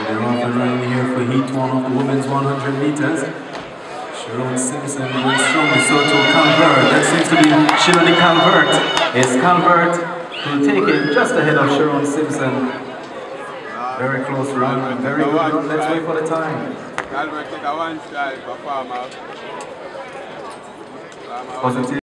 They're off and running here for heat 1 of the women's 100 meters. Sharon Simpson going strongly, so to Calvert. That seems to be Shilani Calvert. It's Calvert who'll take it just ahead of Sharon Simpson. Very close run, very good run. Let's wait for the time. Calvert take a one stride performer. Positive.